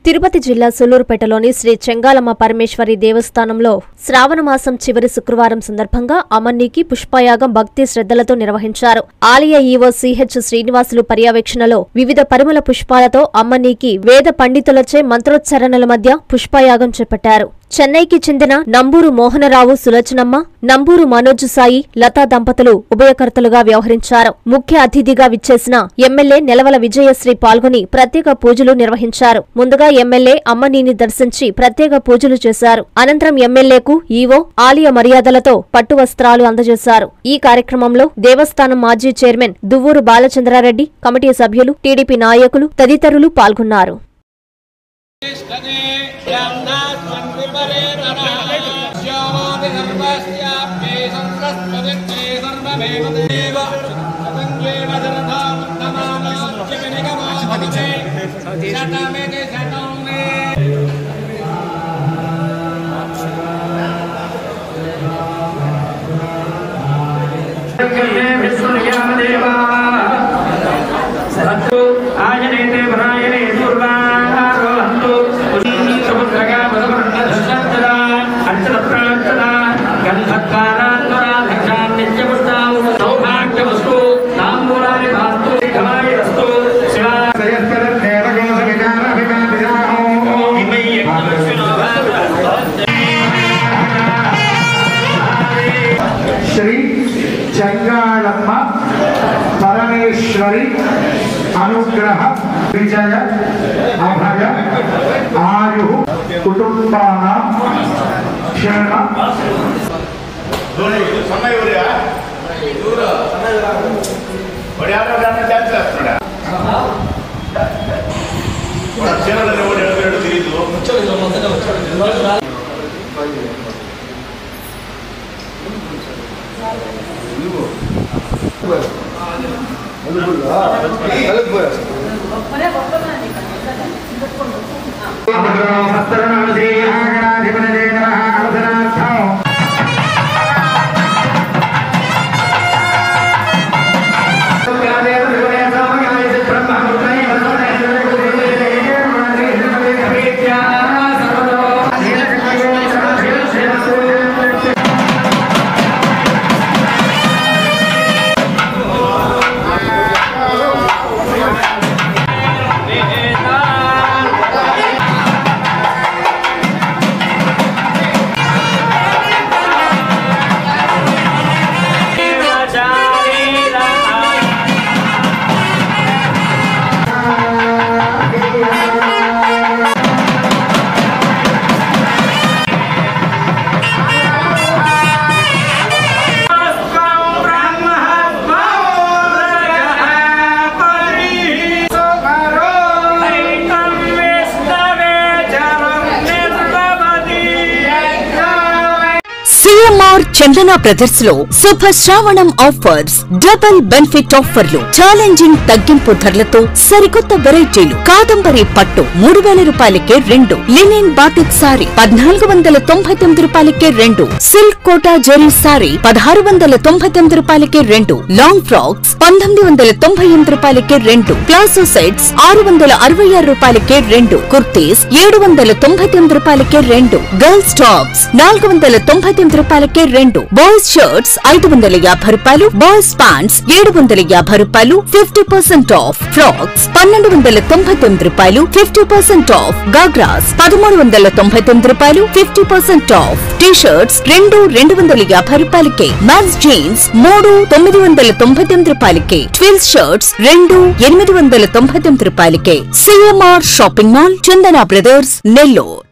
తిరుపతి జిల్లా సులూరుపేటలోని శ్రీ చెంగాలమ్మ పరమేశ్వరి దేవస్థానంలో శ్రావణమాసం చివరి శుక్రవారం సందర్భంగా అమ్మన్నీకి పుష్పయాగం భక్తి శ్రద్ధలతో నిర్వహించారు. ఆలయ ఈవో సిహెచ్ శ్రీనివాసులు పర్యవేక్షణలో వివిధ పరిమళ పుష్పాలతో అమ్మన్నీకి వేద పండితులచే మంత్రోచ్చరణల మధ్య పుష్పయాగం చేపట్టారు. చెన్నైకి చెందిన నంబూరు మోహనరావు సులోచనమ్మ, నంబూరు మనోజ్ సాయి, లతా దంపతులు ఉభయకర్తలుగా వ్యవహరించారు. ముఖ్య అతిథిగా విచ్చేసిన ఎమ్మెల్యే నెలవల విజయశ్రీ పాల్గొని ప్రత్యేక పూజలు నిర్వహించారు. ముందుగా ఎమ్మెల్యే అమ్మన్నీని దర్శించి ప్రత్యేక పూజలు చేశారు. అనంతరం ఎమ్మెల్యేకు ఈవో ఆలయ మర్యాదలతో పట్టు వస్త్రాలు అందజేశారు. ఈ కార్యక్రమంలో దేవస్థానం మాజీ చైర్మన్ దువ్వూరు బాలచంద్రారెడ్డి, కమిటీ సభ్యులు, టీడీపీ నాయకులు తదితరులు పాల్గొన్నారు. श्री चंगालम्म परमेश्वरी अनुग्रह विजय अभय आयु कुटुंबानां क्षेम చందన బ్రదర్స్ లో super Shravanam offers, double benefit ఆఫర్లు, ఛాలెంజింగ్ తగ్గింపు ధరలతో సరికొత్త వెరైటీలు. కాదంబరి పట్టు 3000 రూపాయలకే 2, లినిన్ బాటిక్ సారీ 1499 రూపాయలకే 2, సిల్క్ కోటా జెరీ సారీ 1699 రూపాయలకే 2, లాంగ్ ఫ్రాక్స్ 1998 రూపాయలకే 2, ప్లాజో సెట్స్ 666 రూపాయలకే 2, కుర్తీస్ 799 రూపాయలకే 2, గర్ల్స్ టాప్స్ 499 రూపాయలకే 2, బాయ్స్ షర్ట్స్ 550 రూపాయలు, బాయ్స్ ప్యాంట్స్ 750 రూపాయలు, 50% ఆఫ్, ఫ్రాక్స్ 1299 రూపాయలు, 50% ఆఫ్, గాగ్రాస్ 1399 రూపాయలు, 50% ఆఫ్, టీ షర్ట్స్ 250 రూపాయలకే, మ్యాక్స్ జీన్స్ 999 రూపాయలకే, ట్విల్స్ షర్ట్స్ 899 రూపాయలకే. CMR shopping mall, Chandana brothers, Nellore.